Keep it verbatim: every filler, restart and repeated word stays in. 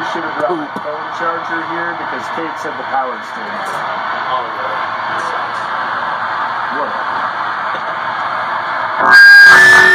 should have brought my phone charger here because Kate said the power's still on. Oh, yeah. What?